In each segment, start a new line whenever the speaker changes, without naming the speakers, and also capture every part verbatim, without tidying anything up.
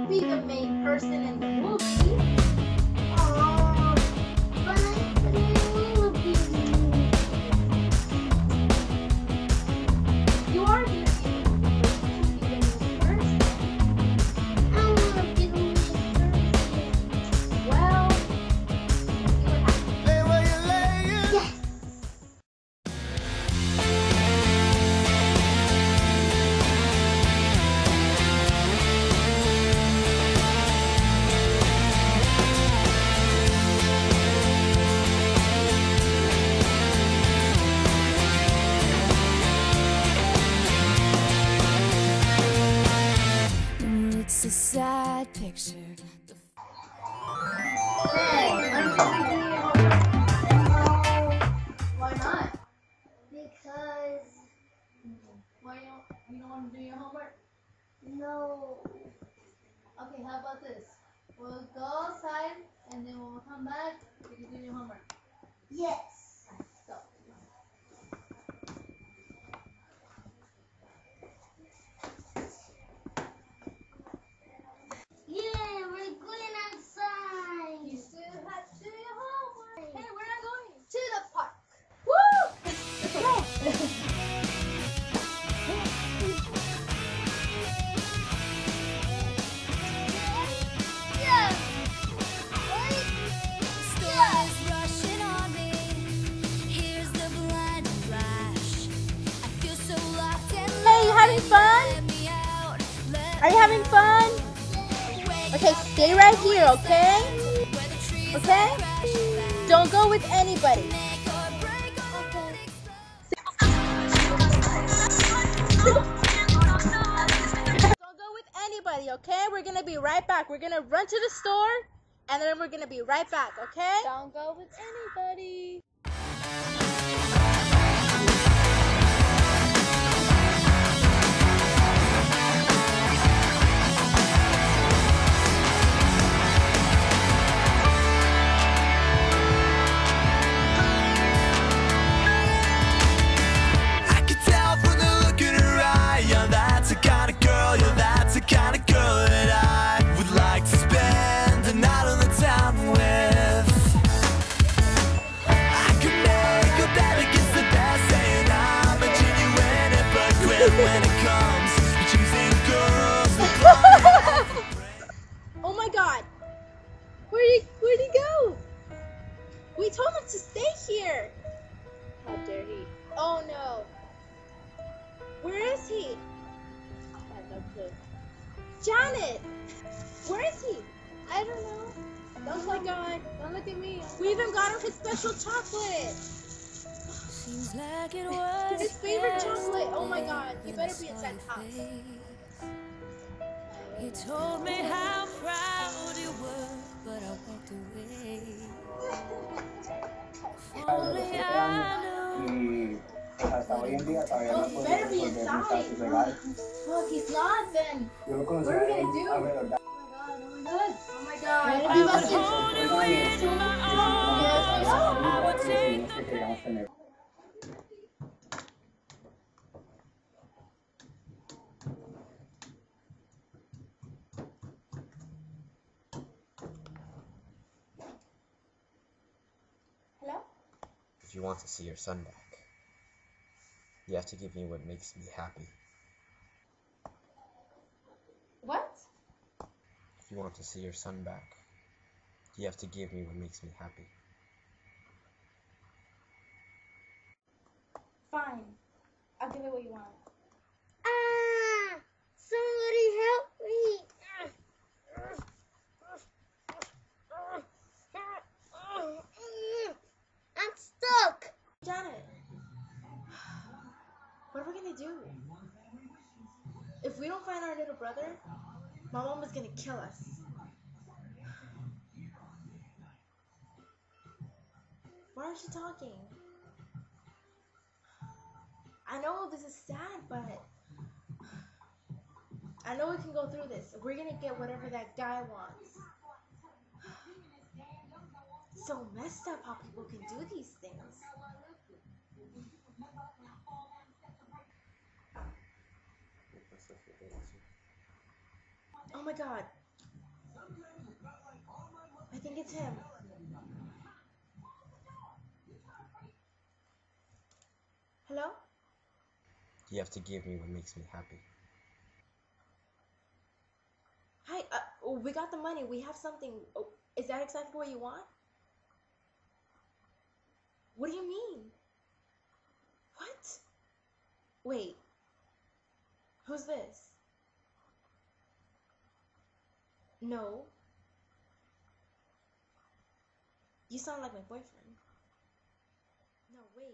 be the main person in the movie.
Oh, but I will be.
You are gonna be the main person.
I want to be the main person.
Well, let's see what happens.
Lay where you laying.
Yes.
It's a sad picture.
Hey, I'm gonna do your homework. Why not?
Because
Why don't you don't want to do your homework?
no.
Okay, how about this? We'll go outside and then when we come back, you can do your homework.
Yes.
Go.
Yeah, we're going outside.
You still have to do your homework. Hey, we're not going to the park. Woo! Let's go.
Yeah.
Storm is rushing on me. Here's the blinding flash. I feel so locked and
Hey, you having fun?
let me out. Let
Are you having fun? Okay, stay right here, okay?
where the trees
Okay?
crash back.
Don't go with anybody.
Make or break or let it
Don't go with anybody, okay? We're gonna be right back. We're gonna run to the store and then we're gonna be right back, okay?
Don't go with anybody.
I can tell from the look in her eye. Yeah, that's the kind of girl. Yeah, that's the kind of girl that I would like to spend a night on the town with. I could make a bet against the best, saying I'm a genuine hypocrite when it comes to choosing girls.
Oh my god. Where'd he where'd he go? We told him to stay here. How dare he? Oh no. Where is he? I have no clue. Janet! Where is he? I don't know. Oh my god.
Don't look at me.
We even got him his special chocolate.
seems like it was
His favorite chocolate. Oh my god. You better be inside the house.
You told me how proud you were, but I walked away. If only I knew.
Y pues hasta hoy en día todavía
Oh,
no
he
puedo
better be
resolver
inside.
mis legal.
Well, if he's not, then.
Yo lo conocí
What are we
a él
gonna do?
a verdad.
Oh my god. Oh my god.
I
You
would
must have-
hold you in my arms. I would take
Decidimos que queríamos tener.
Hello?
If you want to see your son back, you have to give me what makes me happy.
What?
If you want to see your son back, you have to give me what makes me happy.
Fine. I'll give it what you want.
Ah! Somebody help me! I'm stuck.
Janet. What are we gonna do? If we don't find our little brother, my mom is gonna kill us. Why aren't you talking? I know this is sad, but I know we can go through this. We're gonna get whatever that guy wants. It's so messed up how people can do these things. Oh my god. I think it's him. Hello?
You have to give me what makes me happy.
Hi, uh, oh, we got the money. We have something. Oh, is that exactly what you want? What do you mean? What? Wait. Who's this? No. You sound like my boyfriend. No, wait.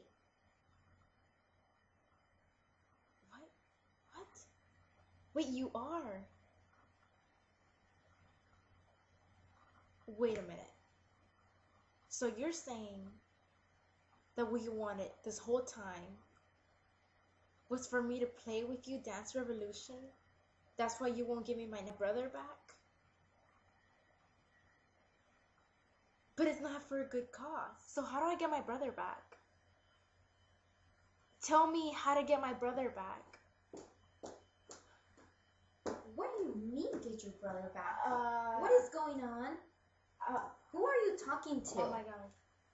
What? What? Wait, you are. Wait a minute. So you're saying that what you wanted this whole time was for me to play with you Dance Revolution? That's why you won't give me my brother back? But it's not for a good cause. So how do I get my brother back? Tell me how to get my brother back.
What do you mean, get your brother back?
Uh,
What is going on?
Uh,
Who are you talking to?
oh my god.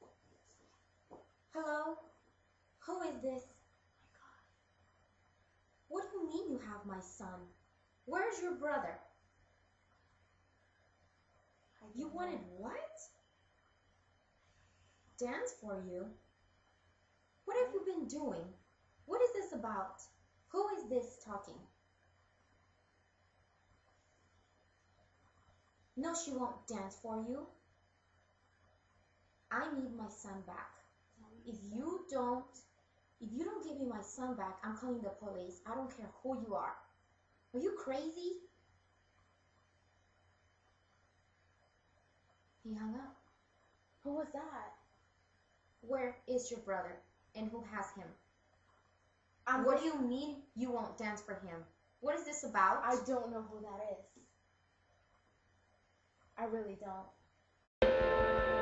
Hello? Who is this? What do you mean you have my son? Where's your brother? You wanted what? Dance for you? What have you been doing? What is this about? Who is this talking? No, she won't dance for you. I need my son back. If you don't, if you don't give me my son back, I'm calling the police. I don't care who you are. Are you crazy? He hung up.
Who was that?
Where is your brother? And who has him?
I'm
What do you mean you won't dance for him? What is this about?
I don't know who that is. I really don't.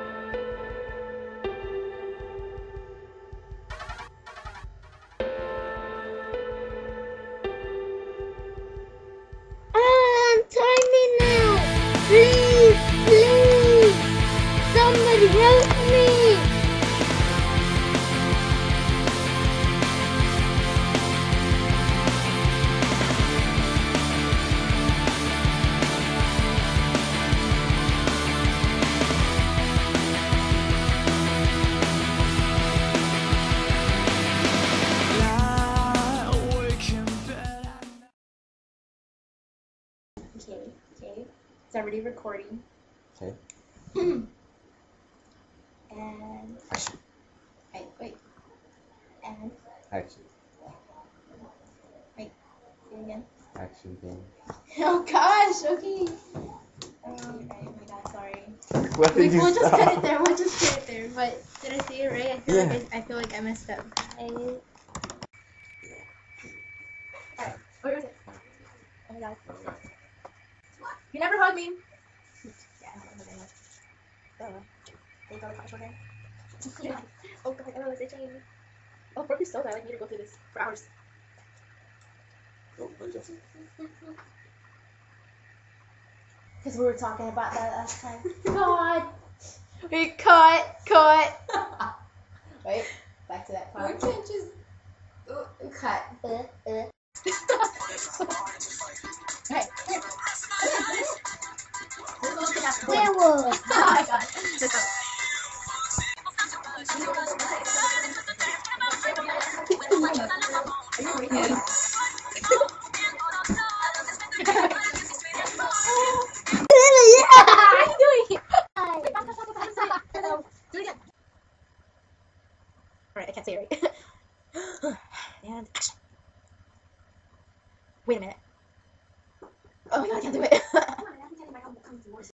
Ah, untie me now! Please, please! Somebody help me!
Okay, okay. It's already recording.
Okay.
And
Action.
wait, wait. And
Action.
wait. Say it again.
Action game.
Oh gosh. Okay. Um, okay. Oh my god. Sorry.
What
We,
did you
we'll just
stop?
cut it there. We'll just cut it there. But did I say it right? I feel
Yeah.
like I, I feel like I messed up. I... Alright. Where was it? Oh my god. You never hug me. Yeah, I don't hug anyone. Oh. There you go. The cops were there. Oh god. Oh, it's itching. Oh, broken soda. I like need to go through this for hours.
Oh, what is it?
Because we were talking about that last time. God. We cut, cut. Wait, back to that
We
part.
can't just uh, cut.
Uh, uh. Hey.
Werewolf!
Oh my god. Just go. Are you reading? What are you doing? Do it again. Alright, I can't say it right. And action. Wait a minute. Oh my god, I can't do it.